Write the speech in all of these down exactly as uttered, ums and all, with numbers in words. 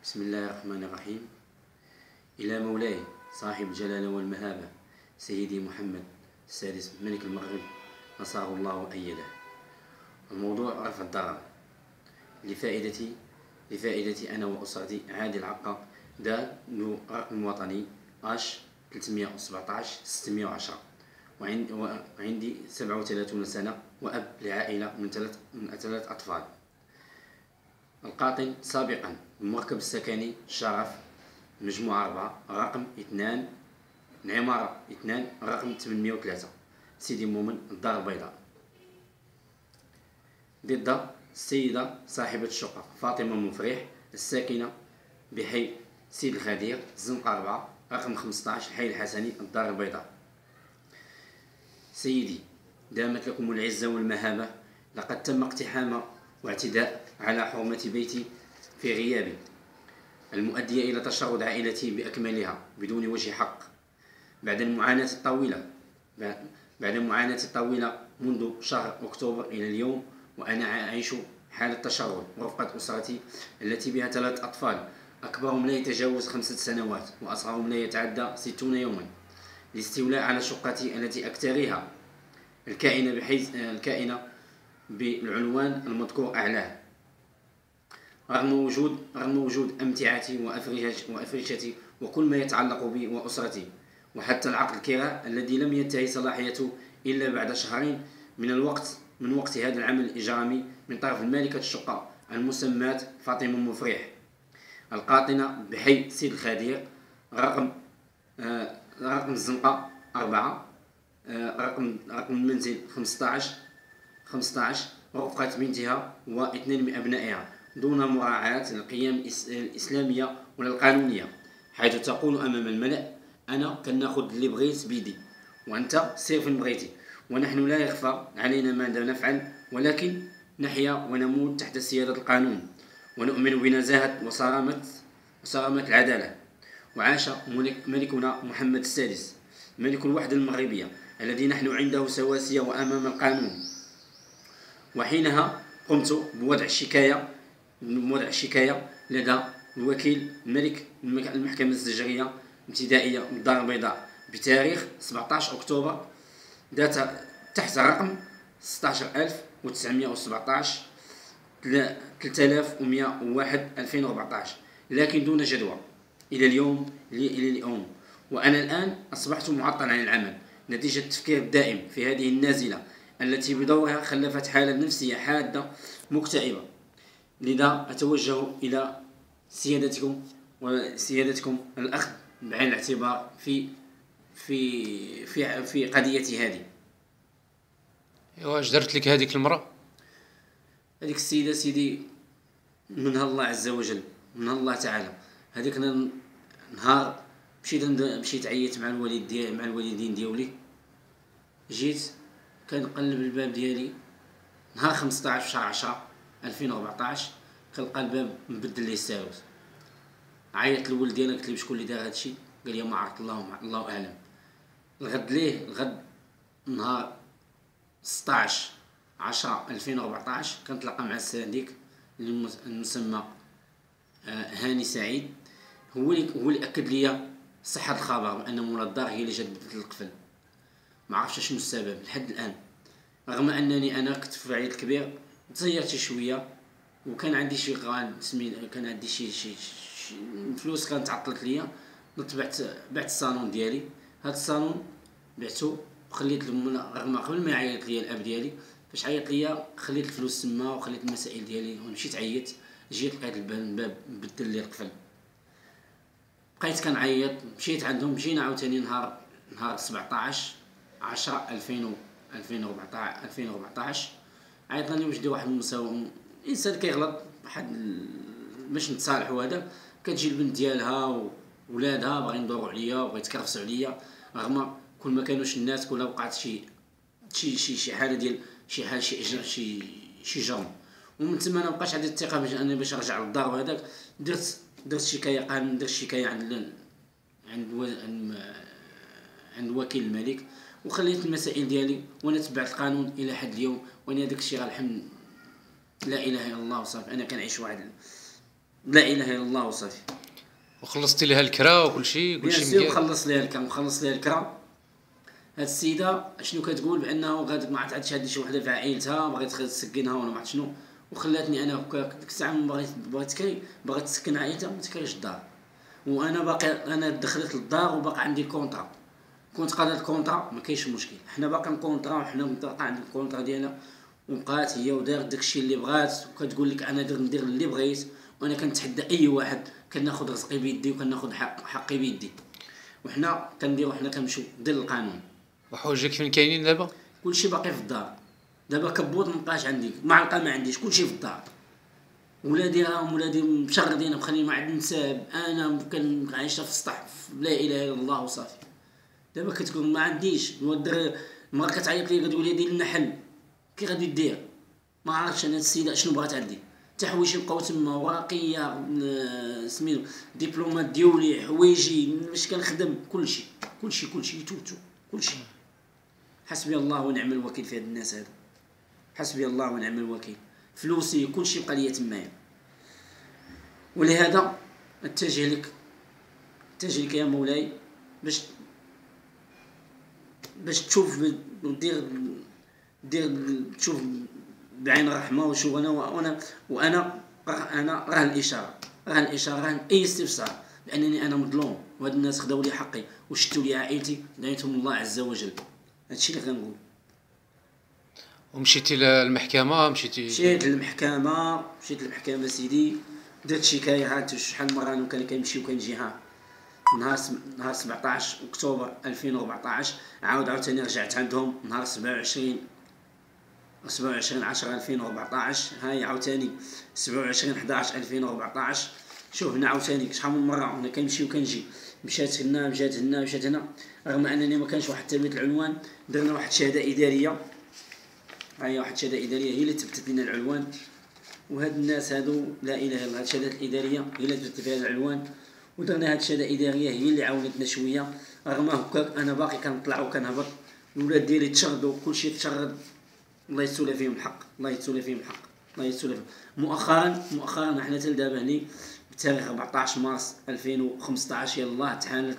بسم الله الرحمن الرحيم. إلى مولاي صاحب الجلالة والمهابة سيدي محمد السادس ملك المغرب نصره الله وأيده. الموضوع رفع الضرر لفائدتي لفائدتي أنا وأسرتي عادل العقا دا رقم وطني اش ثلاثمائة وسبعة عشر ستمائة وعشرة، وعندي سبعة وثلاثين سنة وأب لعائلة من ثلاث من ثلاث أطفال. القاطن سابقا المركب السكني شرف مجموعة أربعة رقم اثنان العمارة اثنان رقم ثمانمائة وثلاثة سيدي مؤمن الدار البيضاء، ضد السيدة صاحبة الشقة فاطمة مفرح الساكنة بحي سيد الخدير الزنقة أربعة رقم خمسة عشر حي الحسني الدار البيضاء. سيدي دامت لكم العزة والمهابة، لقد تم اقتحام واعتداء على حرمة بيتي في غيابي، المؤدية إلى تشرد عائلتي بأكملها بدون وجه حق. بعد المعاناة الطويلة بعد المعاناة الطويلة منذ شهر أكتوبر إلى اليوم، وأنا أعيش حالة تشرد ورفقة أسرتي التي بها ثلاث أطفال، أكبرهم لا يتجاوز خمسة سنوات وأصغرهم لا يتعدى ستون يوما، للاستيلاء على شقتي التي أكتريها الكائنة بحيث الكائنة بالعنوان المذكور أعلاه. رغم وجود رغم وجود أمتعتي وأفرشتي وكل ما يتعلق بي وأسرتي، وحتى العقد الكراء الذي لم ينتهي صلاحيته إلا بعد شهرين من الوقت من وقت هذا العمل الإجرامي من طرف المالكة الشقة المسماة فاطمة مفرح القاطنة بحي سيد الخدير رقم آه رقم الزنقة أربعة آه رقم رقم المنزل خمسة عشر خمسة عشر ورفقة بنتها واثنين من أبنائها، دون مراعاة القيم الإسلامية ولا القانونية، حيث تقول أمام الملأ أنا كناخذ اللي بغيت بيدي وأنت سير فين بغيتي، ونحن لا يخفى علينا ماذا نفعل، ولكن نحيا ونموت تحت سيادة القانون، ونؤمن بنزاهة وصرامة وصرامة العدالة. وعاش ملكنا محمد السادس ملك الوحدة المغربية الذي نحن عنده سواسية وأمام القانون. وحينها قمت بوضع الشكاية بوضع الشكاية لدى الوكيل الملك المحكمة الزجرية الابتدائية بالدار البيضاء بتاريخ سبعة عشر أكتوبر ذات تحت رقم ستة عشر ألف وتسعمائة وسبعة عشر ثلاثة آلاف ومائة وواحد ألفين وأربعة عشر، لكن دون جدوى إلى اليوم إلى اليوم وأنا الآن أصبحت معطلا عن العمل نتيجة التفكير الدائم في هذه النازلة التي بدورها خلفت حالة نفسية حادة مكتئبة. لذا أتوجه إلى سيادتكم وسيادتكم الأخذ بعين الاعتبار في في في في قضيتي هذه. واش درت لك هذيك المرة؟ هذيك السيدة سيدي منها الله عز وجل منها الله تعالى. هذيك نهار مشيت مشيت عييت مع الوالد ديالي مع الوالدين ديالي، جيت كنقلب الباب ديالي نهار خمسة عشر شهر عشرة ألفين وأربعة عشر، كنلقى الباب مبدل لي الساروت. عيطت للولد ديالي قلت ليه شكون اللي دار هادشي، قال لي ما عرفت الله الله اعلم. الغد ليه الغد نهار ستة عشر عشرة ألفين وأربعة عشر كنتلاقى مع السنديك المسمى هاني سعيد، هو اللي هو اللي اكد لي صحة الخبر بان مولا الدار هي اللي جات بدلت القفل. ما عرفتش شنو السبب لحد الان، رغم انني انا كنت في العيد الكبير تزيرت شويه وكان عندي شي غان سمي كان عندي شي شي, شي فلوس كانت تعطلت ليا، بعت بعت الصالون ديالي. هذا الصالون بعته وخليت رغم قبل ما يعيط ليا الاب ديالي فاش عيط ليا خليت الفلوس تما وخليت المسائل ديالي ومشيت عيطت جيت لقيت الباب بدل لي القفل. بقيت كنعيط مشيت عندهم، جينا عاوتاني نهار نهار سبعة عشر عشرة ألفين ألفين وأربعة عشر عيطنا لي واش دير واحد المساوم انسان كيغلط واحد باش نتصالحوا. هذا كتجي البنت ديالها وولادها باغيين يدوروا عليا وبغيت يتكرفسوا عليا، رغم كل ما كانوش الناس كلها وقعت شي شي شي شي حاله ديال شي حاله شي شي شي جرم. ومن ثم انا مابقاش عندي الثقه باش انني باش نرجع للدار. وهذاك درت درت شكايه قانون درت شكايه عند عند عند وكيل الملك وخليت المسائل ديالي وانا تبعت القانون الى حد اليوم. وانا داك الشيء غير الحمد لا اله الا الله وصافي. انا كنعيش واحد لا اله الا الله وصافي. وخلصتي لها الكرا وكل شيء كل شيء مزيان، مزيان. مخلص ليها الكرا مخلص ليها الكرا. هاد السيده شنو كتقول؟ بانه غاد ما عرفتش هاد شي وحده في عائلتها بغات تسكنها ولا ما عرفت شنو، وخلاتني انا هكاك ديك الساعه من بغيت بغات تكري باغا تسكن عائلتها ما تكريش الدار، وانا باقي انا دخلت للدار وباقي عندي الكونطرا، كنت قادر الكونطرا ما كاينش مشكل، حنا باقي الكونطرا وحنا باقي عندنا الكونطرا ديالنا، وبقات هي ودارت داكشي اللي بغات، وكتقول لك انا ندير ندير اللي بغيت، وانا كنتحدى اي واحد، كناخذ رزقي بيدي وكناخذ حق حقي بيدي، وحنا كنديرو حنا كنمشيو ضد القانون. وحوايجك فين كاينين دابا؟ كلشي باقي في الدار، دابا كبوط مابقاش عندي، معلقه ما عنديش، كلشي في الدار، ولادي راهم ولادي مشردين مخليين ما عندي نساب، انا كنعيشه في السطح لا اله الا الله وصافي. دابا كتقول ما عنديش، الدراري المرا كتعيط لي كتقول لي دير لنا حل، كي غادي دير؟ ما عرفتش انا السيده شنو بغات عندي، حتى حوايجي بقاو تما، ورقيه سميتو دبلومات ديولي حوايجي باش كنخدم، كلشي كلشي كلشي توتو كلشي. حسبي الله ونعم الوكيل في هاد الناس هادو، حسبي الله ونعم الوكيل، فلوسي كلشي بقى ليا تمايا. ولهذا اتجه لك اتجه لك يا مولاي باش باش تشوف ودير دير تشوف بعين الرحمه، وشوف انا وانا وانا انا راه الاشاره راه الاشاره راه اي استفسار بانني انا مظلوم، وهاد الناس خداو لي حقي وشتوا لي عائلتي، دعيتهم الله عز وجل. هادشي اللي غنقول. ومشيتي للمحكمه؟ مشيتي مشيت للمحكمه مشيت للمحكمه سيدي، درت شكايه، هات شحال مره انا كان كنمشي وكنجي، ها نهار نهار سبعطاش اكتوبر ألفين وأربعطاش، عاود عاوتاني رجعت عندهم نهار سبعة وعشرين سبعة وعشرين عشرة ألفين وأربعطاش، هاي عاوتاني سبعة وعشرين حداش ألفين وأربعطاش. شوف هنا عاوتاني شحال من مره انا كنمشي وكنجي، مشات هنا مشات هنا مشات هنا، رغم انني ما كانش واحد تربيه العنوان، درنا واحد الشهاده اداريه، هاي واحد الشهاده اداريه هي اللي تثبتت لنا العنوان. وهاد الناس هادو لا اله الا الله، هاد الشهادات الاداريه هي اللي تثبت فيها العنوان، ودرنا هاد الشهاده الاداريه هي اللي عاونتنا شويه، رغم هكاك انا باقي كنطلع وكنهبط، الولاد ديالي تشردوا كلشي تشرد، الله يسولى فيهم الحق، الله يسولى فيهم الحق، الله يسولى فيهم. مؤخرا مؤخرا حنا حتى دابا هني بتاريخ أربعطاش مارس ألفين وخمسطاش يلاه تحالت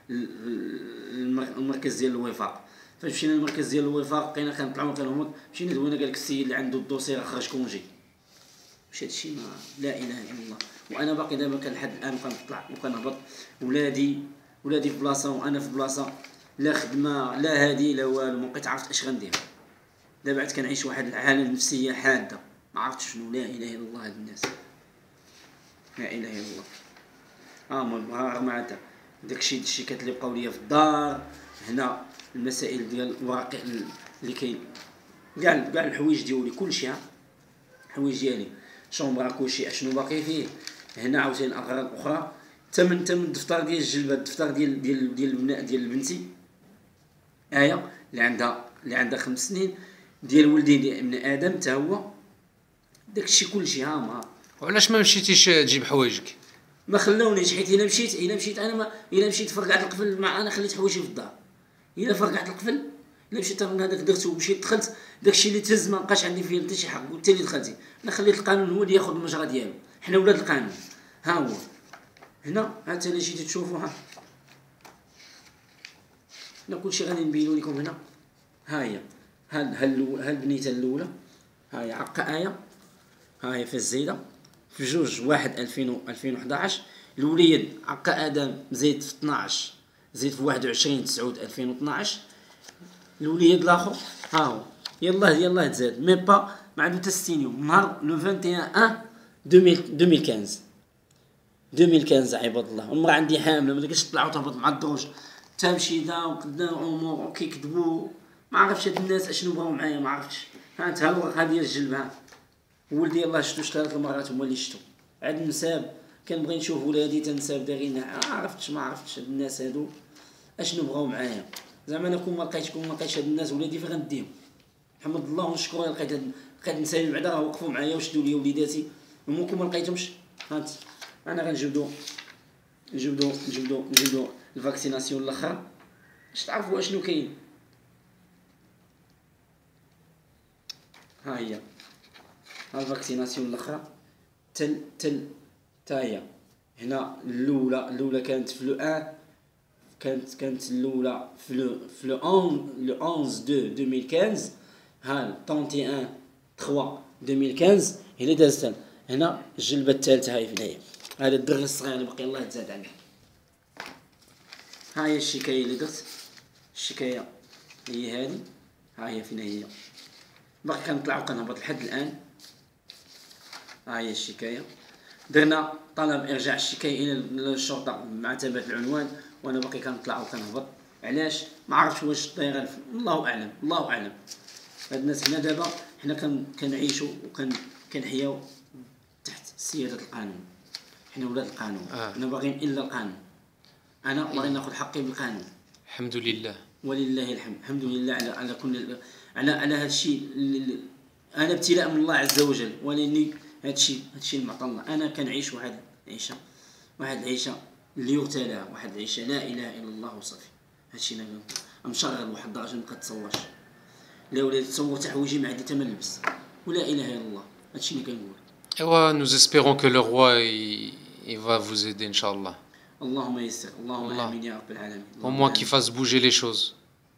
المركز ديال الوفاق، فاش مشينا للمركز ديال الوفاق بقينا كنطلعوا كنهبط، مشينا دوينا قال لك السيد اللي عنده الدوسي راه خرج كونجي، واش هادشي ما لا اله الا الله. وانا باقي دابا كان لحد الان كنطلع وكنهبط، ولادي ولادي في بلاصه وانا في بلاصه، لا خدمه لا هادي لا والو، ما بقيت عرفت اش غندير. دابا عاد كنعيش واحد الحاله نفسيه حاده، ما عرفتش شنو، لا اله الا الله. هاد الناس لا اله الا الله. اه ما رغم هذا داكشي داكشي اللي بقاو ليا في الدار هنا، المسائل ديال الواقع اللي كاين، كاع كاع الحوايج ديالي كلشي، ها الحوايج ديالي شومبرا كلشي اشنو باقي فيه هنا، عاوتاني اغراض اخرى، تمن تمن الدفتر ديال الجلبه، الدفتر ديال ديال ديال البناء ديال بنتي ايه اللي عندها اللي عندها خمس سنين، ديال ولدي ديال ابن ادم حتى هو، داكشي كلشي. ها ما وعلاش ما مشيتيش تجيب حوايجك؟ ما خلاونيش، حيت الا مشيت الا مشيت انا ما الا مشيت فرقعت القفل، مع انا خليت حوايجي في الدار، الا فرقعت القفل الا مشيت من هذاك درت ومشيت دخلت، داكشي اللي تهز ما بقاش عندي فيه حتى شي حق، قلت لي دخلتي، انا خليت القانون هو اللي ياخذ المجرى ديالو، حنا ولاد القانون. ها هو هنا حتى الا جيتي تشوفوا، ها هنا كلشي غادي نبينو لكم هنا. ها هي ها ها البنيته الاولى، ها هي عقه ايه، ها هي في الزيده في جوج واحد ألفين ألفين وحداش، الوليد عقا ادم زيد في اثناش زيد في واحد وعشرين تسعود ألفين واثناش، الوليد الاخر ها هو يلاه يلاه تزاد مي با ما عنده حتى ستين يوم، نهار لو واحد وعشرين ألفين وخمسطاش ألفين وخمسطاش عباد الله. المراه عندي حامله، ما تقدرش تطلع وتهبط مع الدروج، تمشي دا وقدام امور وكيكذبوا، ما عرفتش هاد الناس اشنو بغاو معايا، ما عرفتش. ها انت ها الورق هذه الجلب، ها ولدي الله شتو ثلاث المرات هما اللي شتو، عاد النساب كنبغي نشوف ولادي تنساب دايرين، ما عرفتش ما عرفتش هاد الناس هادو اشنو بغاو معايا، زعما انا كون ما لقيتش كون ما لقيتش هاد الناس ولادي فين غنديهم؟ الحمد لله ونشكر لقيت لقيت نسايب بعدا راه وقفوا معايا وشدوا لي وليداتي، ممكن ما لقيتهمش. هانت انا غنجبدو نجبدو نجبدو نجبدو الفاكسيناسيون الاخر باش تعرفوا اشنو كاين. ها هي ها الفاكسيناسيون الاخرى، تل تل تا هي هنا الاولى الاولى كانت في لو واحد، كانت كانت الاولى في لو في لو واحد لو احد اثنين ألفين وخمسطاش. ها واحد وثلاثين ثلاثة ألفين وخمسطاش هي اللي دازتها. هنا الجلبه الثالثه هاي هنايا، هذا الدري الصغير اللي باقي الله يتزاد عليه. ها هي الشكايه اللي درت، الشكايه هي هذه، ها هي فين هي، باقي كنطلع وكنهبط لحد الان. ها هي الشكايه، درنا طلب ارجاع الشكايه الى الشرطه مع تبات العنوان، وانا باقي كنطلع وكنهبط. علاش؟ ما عرفتش واش دايره، الله اعلم الله اعلم. هاد الناس حنا دابا حنا كنعيشوا وكن كنحياو تحت سياده القانون، حنا ولاد القانون. آه. حنا باغيين الا القانون، انا باغي ناخذ حقي بالقانون. الحمد لله. ولله الحمد، الحمد لله على على كل على على هذا الشيء. انا ابتلاء من الله عز وجل، ولاني هذا الشيء هذا الشيء معطى الله. انا كنعيش واحد العيشه، واحد العيشه اللي يغتالها، واحد العيشه لا اله الا الله وصافي. هذا الشيء انا مشغل واحد الدرجه ما كتصورش. لا ولا تصور تحويجي ما عندي تما نلبس، ولا اله الا الله. هذا الشيء اللي كنقول. Et nous espérons que le roi il, il va vous aider, Inch'Allah. اللهم يسر، اللهم Allah. امين يا رب العالمين. Au moins qu'il fasse bouger les choses.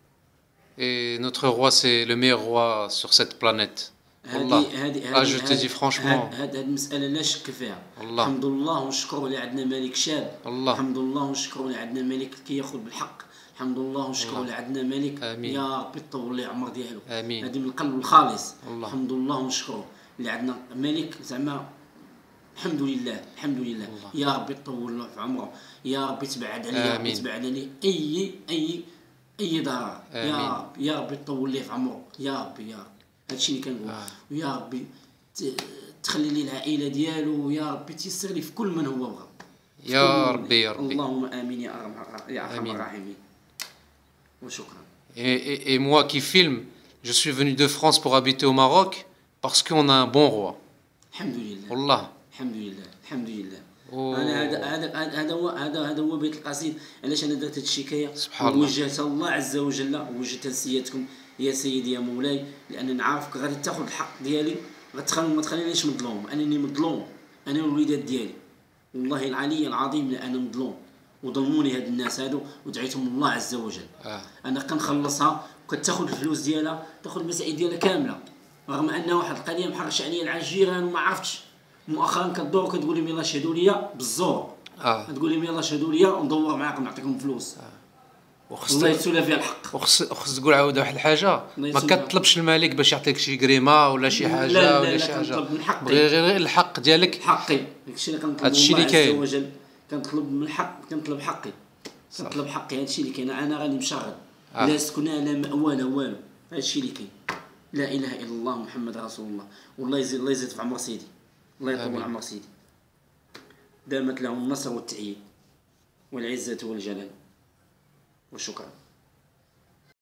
Et notre roi, c'est le meilleur roi sur cette planète. Allah. Ah, je te dis franchement. هذه المسألة لا شك فيها. الله. الحمد لله ونشكره اللي عندنا ملك شاب. الله. الحمد لله ونشكره اللي عندنا ملك كياخذ بالحق. الحمد لله ونشكره اللي عندنا ملك. آمين. يا ربي طول لي عمر ديالو. آمين. هذه من القلب الخالص. الله. الحمد لله ونشكره اللي عندنا ملك زعما. الحمد لله الحمد لله. الله. يا ربي طول له في عمره، يا ربي تبعد عليه، يا ربي آمين. تبعد عليه اي اي اي ضرر. يا آمين. ربي يا ربي طول ليه في عمره، يا ربي يا ربي. هادشي اللي كنقول. آه. ويا ربي ت- تخلي لي العائله ديالو، ويا ربي تيسر لي في كل من هو بغى. يا ربي يا ربي. اللهم امين يا ارحم يا ارحم آمين. الراحمين. وشكرا. Et, et, et moi qui filme, je suis venu de France pour habiter au Maroc parce qu'on a un bon roi. الحمد لله Wallah. الحمد لله الحمد لله. أوه. انا هذا هذا هذا هو هذا هذا هو بيت القصيد. علاش انا درت هذه الشكايه؟ سبحان الله. وجهتها الله عز وجل، ووجهتها لسيادتكم يا سيدي يا مولاي، لان نعرفك غادي تاخذ الحق ديالي، غتخلي ما تخلينيش مظلوم. انني مظلوم، انا والوليدات ديالي، والله العلي العظيم لا انا مظلوم، وظلموني هاد الناس هادو ودعيتهم الله عز وجل. آه. انا كنخلصها وكتاخذ الفلوس ديالها، تاخذ المسائل ديالها كامله، رغم ان واحد القضيه محرش عليا على الجيران وما عرفتش. مؤخرا كدور كتقول لي يلاه شهدوا لي بالزور. آه. تقول لي يلاه شهدوا لي وندور معاكم نعطيكم فلوس. وخص الله يتسولى فيها الحق. وخص خص تقول عاود واحد الحاجه، ما يسلمك. كتطلبش الملك باش يعطيك شي كريمه ولا شي لا، حاجه لا، ولا لا، شي حاجه. كنطلب من حقي. بغي غير الحق ديالك. حقي داكشي اللي كنطلب هادشي من اللي الله عز كاين. وجل. كنطلب من الحق، كنطلب حقي، كنطلب حقي. هادشي اللي كاين. انا غادي مشغل، آه. لا سكنى لا مأوى لا والو. هادشي اللي كاين. لا اله الا الله محمد رسول الله. والله يزيد الله يزيد في عمر سيدي، الله يطول آمين. عمر سيدي. دامت له النصر والتأييد والعزة والجلال. وشكرا.